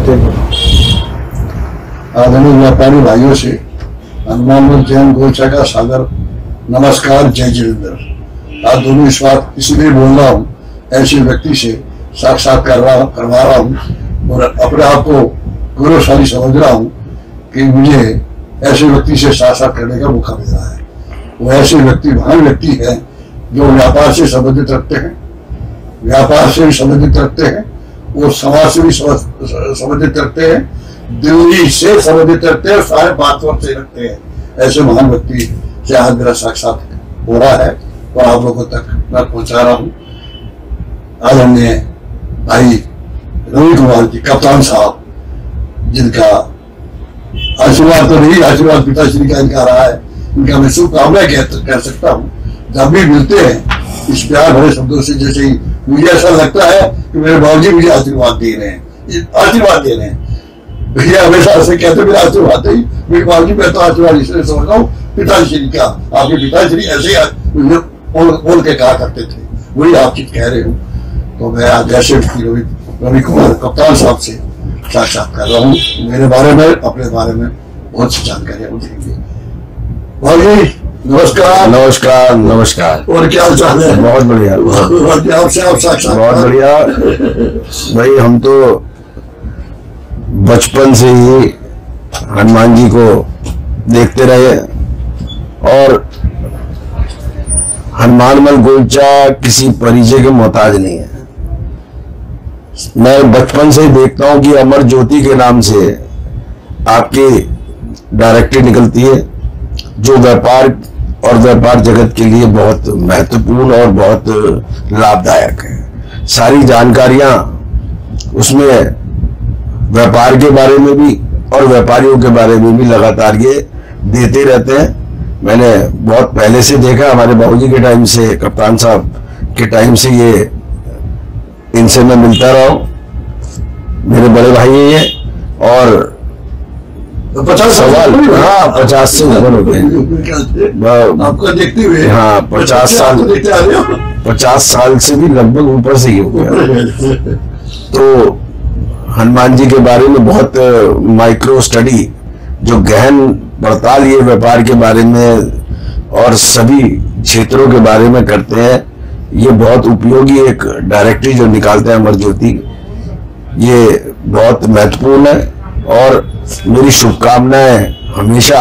आदरणीय व्यापारी भाइयों से हनुमान जैन गोचा का सागर नमस्कार, जय जितेंद्र। आज दोनों इस बात इसलिए बोल रहा हूँ, ऐसे व्यक्ति से साक्षात्कार करवा रहा हूँ और अपने आप को गौरवशाली समझ रहा हूँ कि मुझे ऐसे व्यक्ति से साक्षात करने का मौका मिल रहा है। वो ऐसे व्यक्ति महान व्यक्ति हैं जो व्यापार से संबंधित रखते हैं, व्यापार से भी संबंधित रखते हैं, वो समाज से भी संबंधित रखते हैं, दिल्ली से संबंधित रखते हैं, सारे भारतवर्ष से रखते हैं। ऐसे महान व्यक्ति से आज मेरा साक्षात हो रहा है और आप लोगों तक मैं पहुंचा रहा हूँ। आदरणीय भाई रवि कुमार जी, कप्तान साहब, जिनका आशीर्वाद तो नहीं, आशीर्वाद पिताश्री का इनका रहा है, इनका मैं शुभकामनाएं कह सकता हूँ। जब भी मिलते हैं इस प्यार भरे शब्दों से, जैसे ही मुझे ऐसा लगता है कि मेरे बाबूजी मुझे आशीर्वाद दे रहे हैं, आशीर्वाद दे रहे हैं। भैया हमेशा ऐसे कहते मेरा आशीर्वाद ही, मेरे बाबूजी मैं तो आशीर्वाद इसलिए समझ रहा हूँ पिताश्री का। आपके पिताश्री ऐसे ही मुझे बोल के कहा करते थे, वही आप चीज कह रहे हो। तो मैं आज ऐसे रवि कुमार कप्तान साहब से साक्षात कर रहा हूँ। मेरे बारे में, अपने बारे में बहुत सी जानकारियां देंगे। भाई नमस्कार। नमस्कार नमस्कार। और क्या चाल है? बहुत बढ़िया। आपसे आप साक्षात बहुत बढ़िया भाई। हम तो बचपन से ही हनुमान जी को देखते रहे और हनुमानमल गोचा किसी परिचय के मोहताज नहीं है। मैं बचपन से ही देखता हूं कि अमर ज्योति के नाम से आपकी डायरेक्टरी निकलती है, जो व्यापार और व्यापार जगत के लिए बहुत महत्वपूर्ण और बहुत लाभदायक है। सारी जानकारियां उसमें व्यापार के बारे में भी और व्यापारियों के बारे में भी लगातार ये देते रहते हैं। मैंने बहुत पहले से देखा, हमारे बाबूजी के टाइम से, कप्तान साहब के टाइम से ये इनसे मैं मिलता रहा हूँ। मेरे बड़े भाई हैं ये, और 50 सवाल, हाँ 50 से ऊपर हो गए आपको देखते हुए। हाँ 50 साल, 50 साल से भी लगभग ऊपर से ही हो गया। तो हनुमान जी के बारे में बहुत माइक्रो स्टडी, जो गहन पड़ताल ये व्यापार के बारे में और सभी क्षेत्रों के बारे में करते हैं, ये बहुत उपयोगी एक डायरेक्टरी जो निकालते हैं अमर ज्योति, ये बहुत महत्वपूर्ण है। और मेरी शुभकामनाएं हमेशा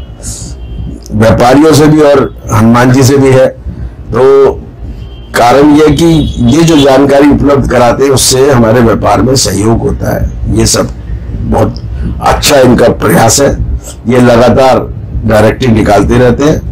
व्यापारियों से भी और हनुमान जी से भी है। तो कारण यह कि ये जो जानकारी उपलब्ध कराते हैं उससे हमारे व्यापार में सहयोग होता है। ये सब बहुत अच्छा इनका प्रयास है। ये लगातार डायरेक्टरी निकालते रहते हैं।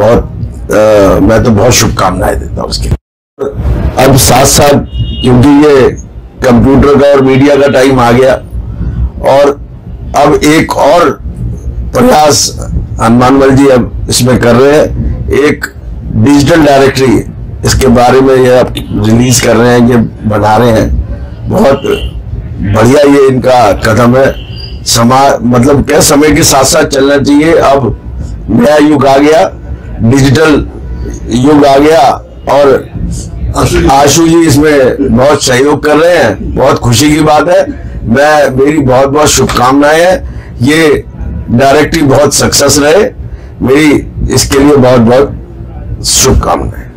मैं तो बहुत शुभकामनाएं देता हूँ उसके। अब साथ साथ क्योंकि ये कंप्यूटर का और मीडिया का टाइम आ गया, और अब एक और प्रयास हनुमानमल जी अब इसमें कर रहे हैं, एक डिजिटल डायरेक्टरी, इसके बारे में ये अब रिलीज कर रहे हैं, ये बना रहे हैं। बहुत बढ़िया ये इनका कदम है। मतलब क्या, समय के साथ साथ चलना चाहिए। अब नया युग आ गया, डिजिटल युग आ गया, और आशु जी इसमें बहुत सहयोग कर रहे हैं। बहुत खुशी की बात है। मेरी बहुत बहुत शुभकामनाएं हैं। ये डायरेक्टरी बहुत सक्सेस रहे, मेरी इसके लिए बहुत बहुत शुभकामनाएं।